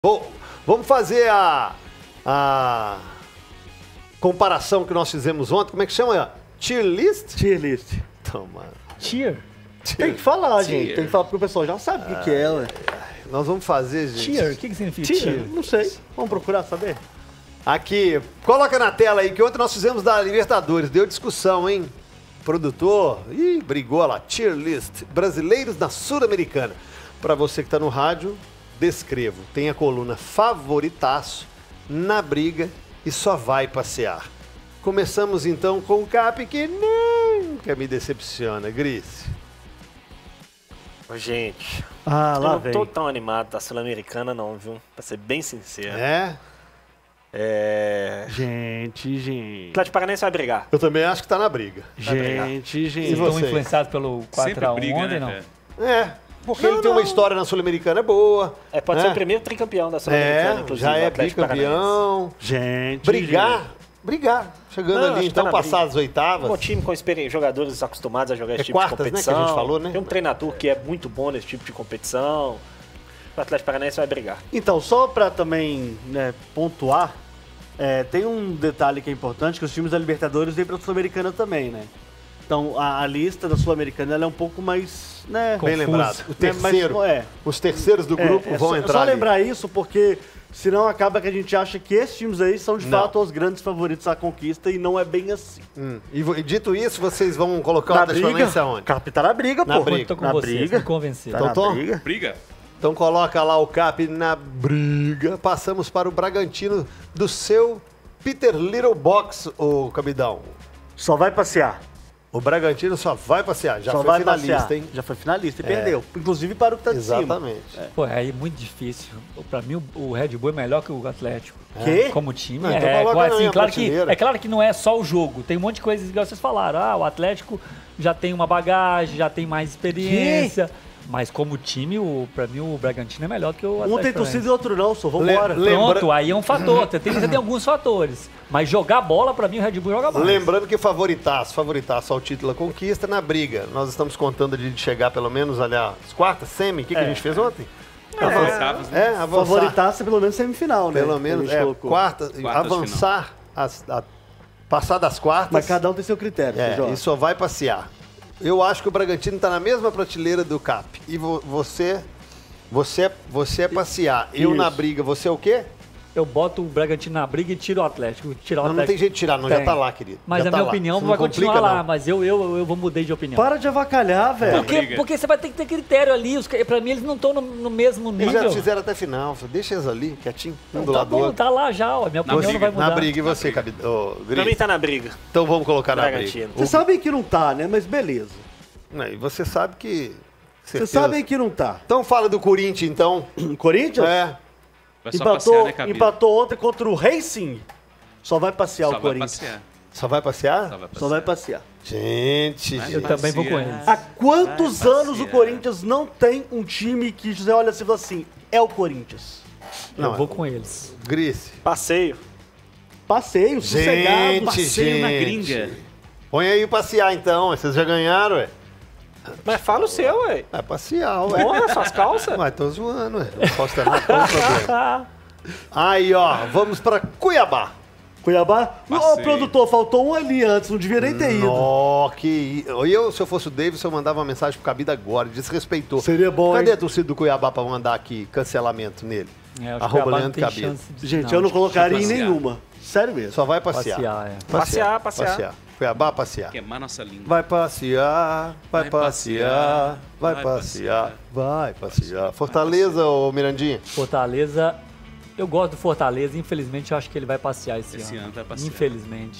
Bom, vamos fazer a comparação que nós fizemos ontem. Como é que chama? Tier list? Tier list. Então, mano. Tier? Tem que falar, gente. Tem que falar porque o pessoal já sabe o que é, ué. Nós vamos fazer, gente. Tier? O que significa tier? Não sei. Vamos procurar saber? Aqui, coloca na tela aí, que ontem nós fizemos da Libertadores. Deu discussão, hein? Produtor, brigou lá. Tier list. Brasileiros na Sul-Americana. Pra você que tá no rádio, descrevo. Tem a coluna favoritaço, na briga e só vai passear. Começamos então com o Cap, que nunca me decepciona. Gris. Gente, Ah, eu lá não vem. tô tão animado da Sul-Americana não, viu? Pra ser bem sincero. É? Gente. Atlético Paranaense vai brigar. Eu também acho que tá na briga. Gente. Vocês vocês? estão influenciados pelo 4x1 briga, ontem, né, não? velho? É, porque ele tem uma história na Sul-Americana boa. Pode né? ser o primeiro tricampeão da Sul-Americana, inclusive. Já o é Atlético Paranaense. bicampeão. Gente. Brigar. Chegando Não, ali, acho que então, tá na passar as Um oitavas. time com jogadores acostumados a jogar esse tipo quartas, de né, que a competição. gente falou, né? Tem um treinador que é muito bom nesse tipo de competição. O Atlético Paranaense vai brigar. Então, só pra também pontuar, tem um detalhe que é importante, que os times da Libertadores vêm pra Sul-Americana também, né? Então, a lista da Sul-Americana ela é um pouco mais, né? Bem lembrado. O terceiro. Mas, Os terceiros do grupo vão entrar só ali. lembrar isso, porque senão acaba que a gente acha que esses times aí são de Não. fato os grandes favoritos à conquista e não é bem assim. E dito isso, vocês vão colocar o Na Atlético Paranaense aonde? Cap tá na briga, Na pô. briga. Tô com Na vocês, briga. me convencer. Tá Então, na Tom? briga. Briga? Então coloca lá o Cap na briga. Passamos para o Bragantino do seu Peter Little Box, o Cabidão. Só vai passear. O Bragantino só vai passear. Já Só foi vai finalista, passear. hein? Já foi finalista e perdeu. Inclusive para o que tá de cima. Exatamente. Pô, aí é muito difícil. Pra mim, o Red Bull é melhor que o Atlético. Quê? Como time. Não, então coloca na minha claro que, prateleira. é claro que não é só o jogo. Tem um monte de coisas igual vocês falaram. Ah, o Atlético já tem uma bagagem, já tem mais experiência. Mas como time, pra mim, o Bragantino é melhor que o Atlético. Um tem torcida e outro não, só vambora. Pronto, aí é um fator. Você tem alguns fatores. Mas jogar bola, pra mim, o Red Bull joga mais. Lembrando que favoritaço ao título, a conquista na briga. Nós estamos contando de chegar pelo menos ali às quartas, semi. O que a gente fez ontem? Oitavas, né? Avançar. Favoritaça pelo menos semifinal, né? Pelo Que a menos, gente colocou. quartas, avançar, passar das quartas. Mas cada um tem seu critério, Jorge. E só vai passear. Eu acho que o Bragantino está na mesma prateleira do Cap. E você é passear. Eu Isso. na briga, você é o quê? Eu boto o Bragantino na briga e tiro o Atlético. Tirar o Não, não tem Atlético. jeito de tirar, não. Já Tem. tá lá, querido. Mas Já a tá minha lá. opinião Você vai não continuar complica, lá, não. mas eu vou mudei de opinião. Para de avacalhar, velho. Briga. Porque você vai ter que ter critério ali. Pra mim, eles não estão no mesmo Eles nível. já fizeram até final. Deixa eles ali, quietinho, um Não, do tá lado do bom, outro. tá lá já, ó. Minha opinião não vai mudar. Na briga, e você, briga. Gris? Pra mim tá na briga. Então vamos colocar na briga. Bragantino. Vocês sabem que não tá, né? Mas beleza. E você sabe que... Vocês sabem que não tá. Então fala do Corinthians, então. Corinthians É. Vai só passear, né, Cabelo? empatou ontem contra o Racing. Só vai passear Só o vai Corinthians. passear. Só vai passear? Só vai passear. Só vai passear. Gente, Vai Eu também vou com passear. eles. Há quantos Vai anos o passear. Corinthians não tem um time que você olha assim e fala assim, é o Corinthians? Eu vou com eles. Gris. Passeio. Passeio, sossegado. passeio na gringa. Põe aí o passear, então. Vocês já ganharam, ué. Mas fala o seu, ué. É passear, ué. Porra, suas calças. Ué, tô zoando, ué. Não posso ter nada, qual o problema? Aí, ó, vamos pra Cuiabá. Cuiabá? Ô, Passeio. produtor, faltou um ali antes, não devia nem ter ido. Ó, que... Se eu fosse o Davis, eu mandava uma mensagem pro Cabida agora, desrespeitou. Seria bom, Cadê hein? a torcida do Cuiabá pra mandar aqui cancelamento nele? É, acho que o Arroba Cuiabá não Leandro tem Cabelo. chance de- Gente, eu não colocaria em passear. nenhuma. Sério mesmo. Só vai passear. Passear, Cuiabá, passear. Queimar nossa língua. Vai passear, vai Vai passear, vai vai passear, passear. vai passear. Fortaleza, ô Mirandinha? Fortaleza. Eu gosto do Fortaleza, infelizmente eu acho que ele vai passear esse Esse ano. ano vai passear. Infelizmente.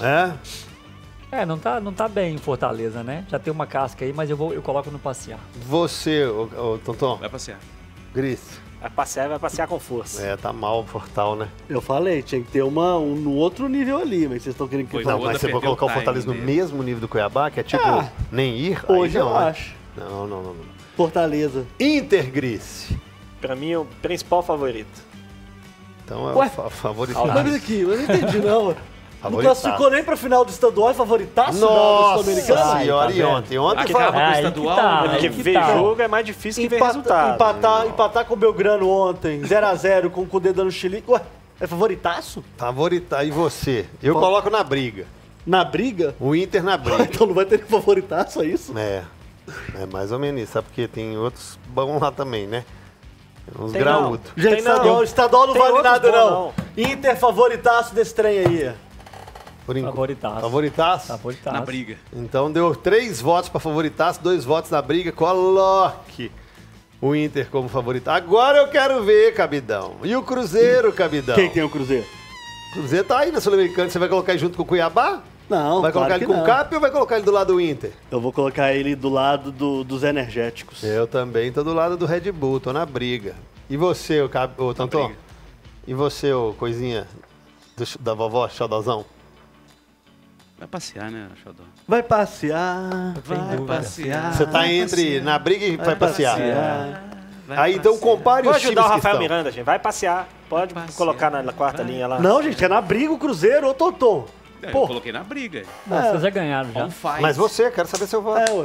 É? Não tá bem em Fortaleza, né? Já tem uma casca aí, mas eu coloco no passear. Você, ô Tonton, Vai passear. Gris. Vai passear com força. É, tá mal o Fortal, né? Eu falei, tinha que ter um no outro nível ali, mas vocês estão querendo que Foi eu Não, fale. Voivoda mas você vai perdeu colocar o o Fortaleza no time mesmo nível do Cuiabá, que é tipo, Ah, nem ir? Aí Hoje não, eu né? acho. Não. Fortaleza. Inter, Gris. Pra mim, o principal favorito. Então é Ué? o favorito. Aldax. Mas aqui, eu não entendi não. Não classificou nem pra final do estadual, é favoritaço da Sul-Americana? Nossa senhora, e ontem Acaba com o estadual, Porque ver jogo é mais difícil que ver resultado. Empatar com o Belgrano ontem, 0x0, com o Cudê dando chilique. Ué, é favoritaço? Favoritaço. E você? Eu coloco na briga. Na briga? O Inter na briga. Então não vai ter favoritaço, é isso? É mais ou menos isso, sabe? Porque tem outros bons lá também, né? Uns Tem graúdos. Gente, estadual não vale nada, não. Inter favoritaço desse trem aí. Por enquanto. Favoritaço. Favoritaço? Favoritaço. na briga. Então deu 3 votos para favoritaço, 2 votos na briga. Coloque o Inter como favorito. Agora eu quero ver, Cabidão. E o Cruzeiro, Cabidão? Quem tem o Cruzeiro? O Cruzeiro tá aí na Sul-Americana. Você vai colocar ele junto com o Cuiabá? Não, Vai colocar claro ele que com o não. Cap ou vai colocar ele do lado do Inter? Eu vou colocar ele do lado dos energéticos. Eu também tô do lado do Red Bull, tô na briga. E você, ô Tantô? briga. E você, ô coisinha da vovó, xodozão? Vai passear, né, Xodó? Vai passear, vai passear. Você tá entre na briga e vai passear. Vai Aí então passear. compare Vou os times ajudar o que Rafael estão. Miranda, gente. Vai passear. Pode Passear. colocar na quarta linha lá. Não, gente, é na briga o Cruzeiro ou Toton. Eu Pô. coloquei na briga. Não, vocês já ganharam já. On fight. Mas você, quero saber seu voto. Ué.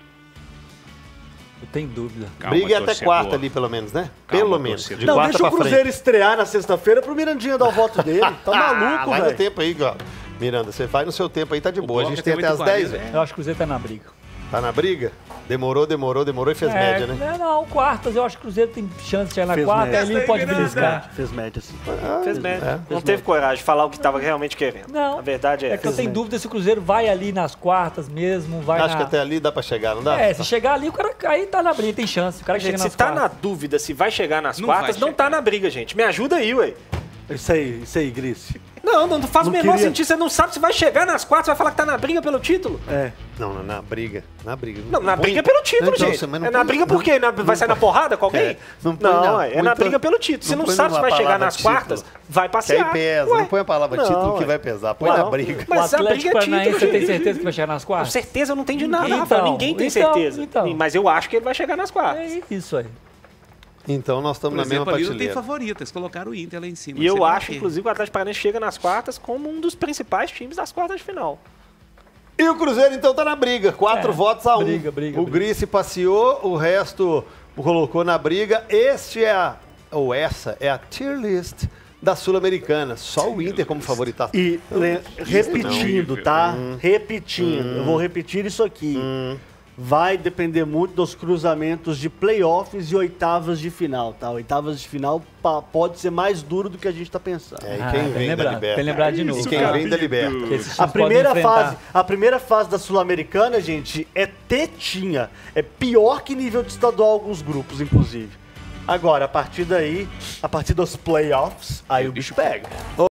Eu tenho dúvida. Calma, Briga é até torcedor. quarta ali, pelo menos, né? Calma, Pelo menos. torcedor. De Não, quarta deixa o pra Cruzeiro frente. estrear na sexta-feira pro Mirandinha dar o voto dele. Tá maluco, vai no velho. tempo aí, ó. Miranda, você vai no seu tempo aí, tá de boa. A bloco gente tem até até as 10, 8h40, velho. Eu acho que o Cruzeiro tá na briga. Tá na briga? Demorou e fez média, né? Não, quartas eu acho que o Cruzeiro tem chance de chegar na Fez quarta, média. ali pode beliscar. Fez média, sim. Fez média. Não teve coragem de falar o que tava realmente querendo. Não. A verdade é É que eu essa. tenho dúvida se o Cruzeiro vai ali nas quartas mesmo, vai Acho na... que até ali dá pra chegar, não dá? É, se chegar ali, o cara aí tá na briga, tem chance. O cara que Gente, chega se nas tá quartas. na dúvida se vai chegar nas Não quartas, vai não tá chegar. na briga, gente. Me ajuda aí, ué. Isso aí, Grice. Não faz o Não menor queria- sentido. Você não sabe se vai chegar nas quartas, vai falar que tá na briga pelo título. É. Não, na briga. Na briga. Não, na Põe- briga pelo título, Então, gente. mas não É na põe- briga por quê? Vai sair na porrada com alguém? É, não põe não, não. é Põe na pra- briga pelo título. Se não não põe sabe se numa vai chegar palavra nas título. quartas, vai Que passear. aí pesa, Ué. não põe a palavra título que ué. vai pesar. Põe Não, na briga. O Mas a briga Atlético é Paranaense, título, você tem gente. certeza que vai chegar nas Com quartas? certeza eu não tenho de nada, Então, Rafael. Ninguém tem certeza. então. Mas eu acho que ele vai chegar nas quartas. É isso aí. Então nós estamos Por na mesma exemplo, ali não tem prateleira. favorito. Eles colocaram o Inter lá em cima. E eu Sei lá acho, por quê. inclusive, o Atlético Paranaense chega nas quartas como um dos principais times das quartas de final. E o Cruzeiro então tá na briga. 4 É, votos a 1. briga. O Grice passeou, o resto colocou na briga. Essa é a tier list da Sul-Americana. Só o Inter como favoritaço. E repetindo, tá? Repetindo. Eu vou repetir isso aqui. Vai depender muito dos cruzamentos de playoffs e oitavas de final, tá? Oitavas de final pode ser mais duro do que a gente tá pensando. É, e Ah, quem bem vem da lembrado, Liberta. bem lembrado de novo. E quem vem da Liberta. Que esses times A primeira podem enfrentar. fase da Sul-Americana, gente, é tetinha. É pior que nível de estadual alguns grupos, inclusive. Agora, a partir daí, a partir dos playoffs, aí o bicho pega.